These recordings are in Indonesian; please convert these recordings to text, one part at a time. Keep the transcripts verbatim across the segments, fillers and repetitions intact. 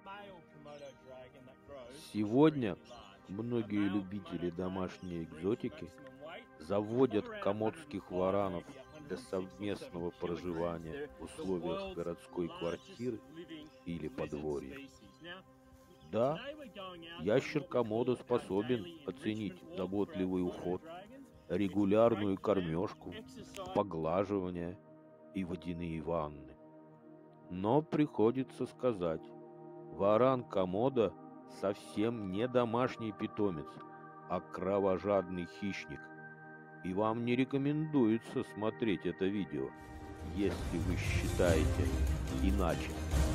Сегодня многие любители домашней экзотики заводят комодских варанов для совместного проживания в условиях городской квартиры или подворья. Да, ящер комодо способен оценить заботливый уход, регулярную кормежку, поглаживание и водяные ванны. Но приходится сказать, варан комодо совсем не домашний питомец, а кровожадный хищник. И вам не рекомендуется смотреть это видео, если вы считаете иначе.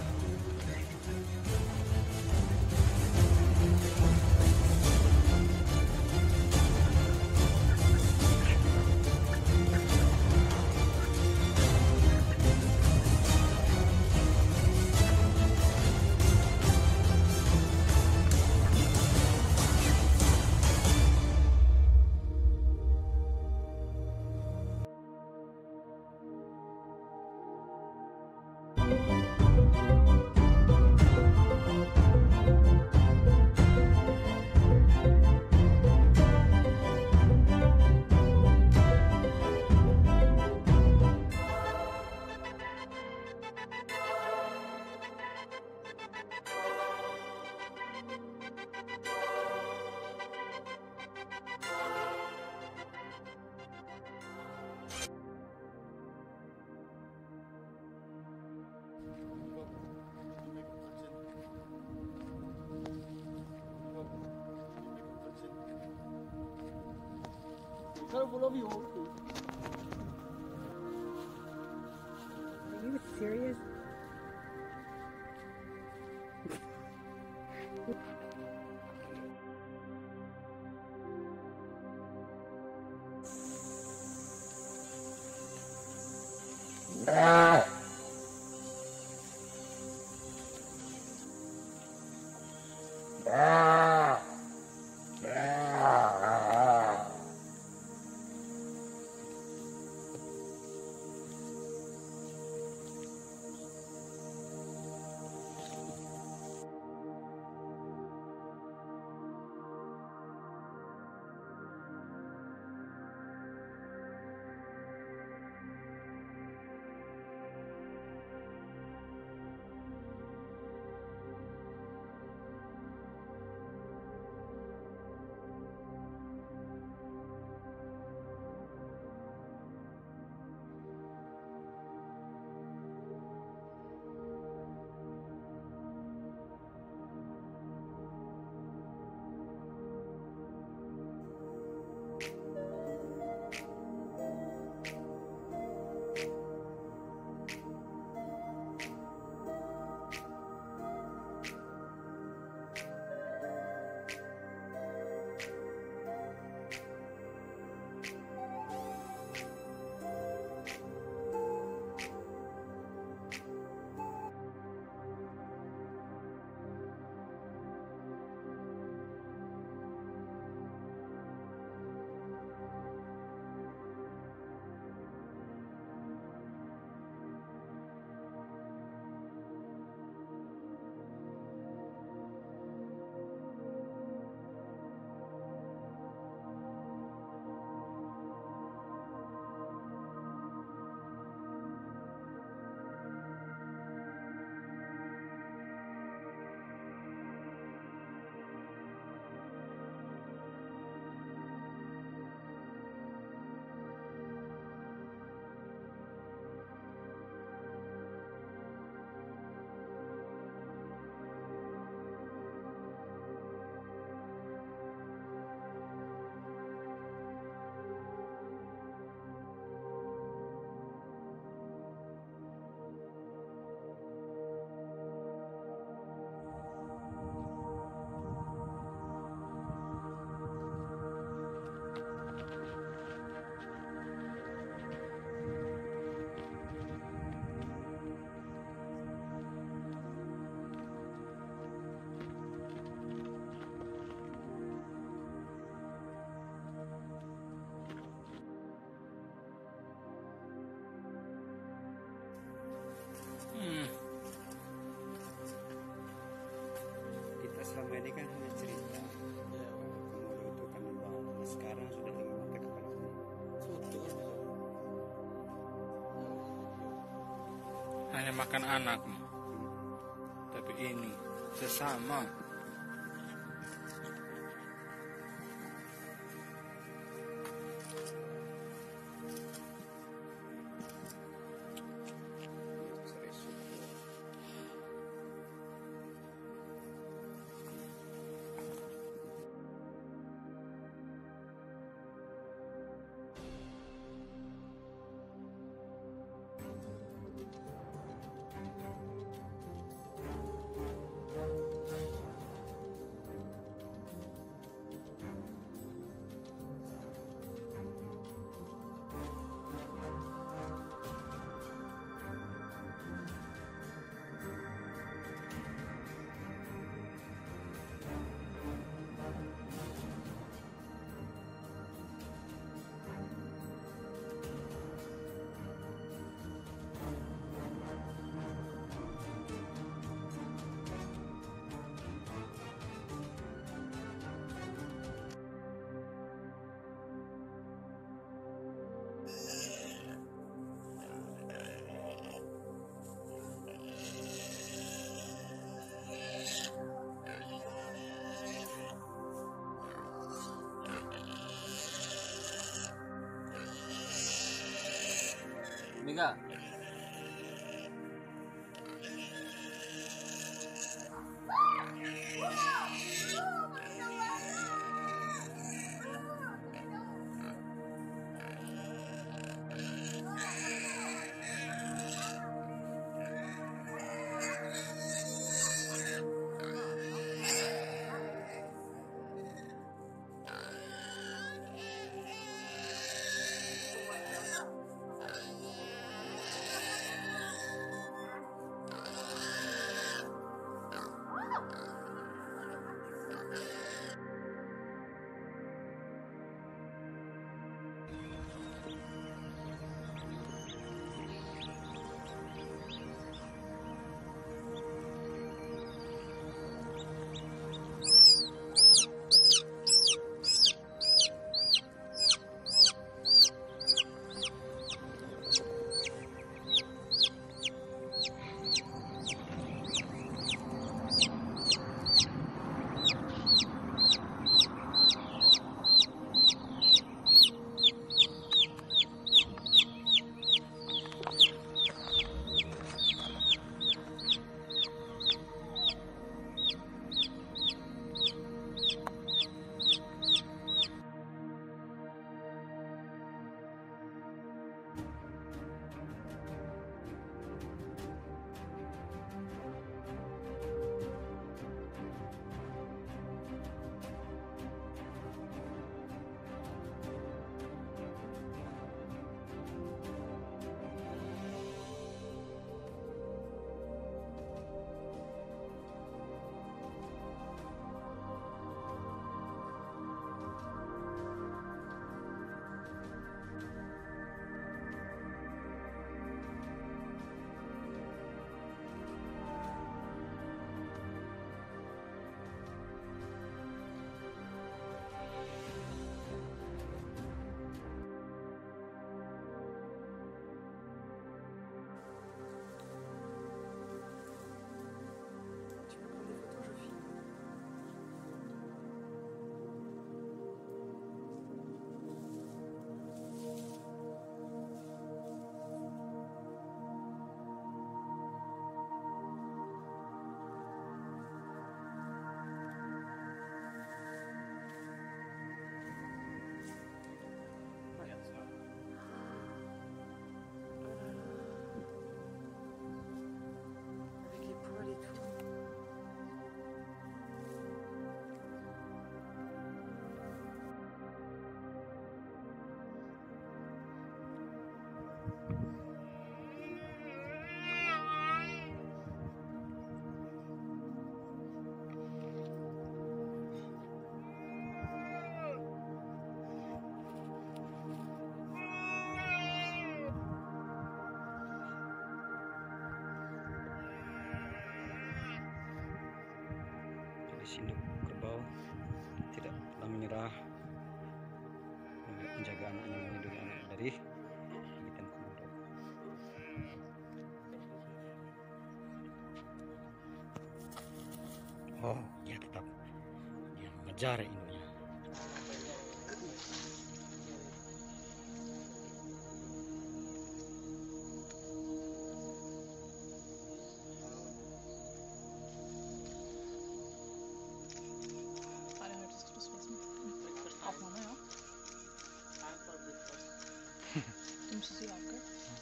Are you serious? Ah! Ah! Ah! Karena ini kan hanya cerita. Ya. Kemudian itu kan memang sekarang sudah dimakan kepala. Betul. Hanya makan anak, tapi ini sesama. Mega. guys, induk kerbau tidak pernah menyerah, menjaga anaknya, melindungi anak dari gigitan komodo. Oh, dia tetap dia mengejar induknya. Aufnahme, ja. Du musst sie auch, gell?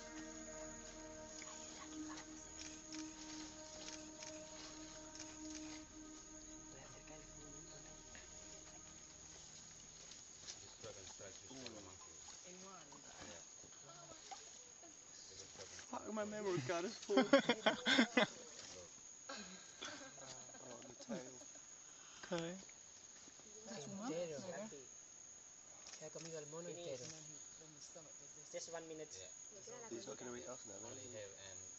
Fuck, my memory card is full. Oh, the tail. Okay. Just one minute. He's not going to eat us now, is he?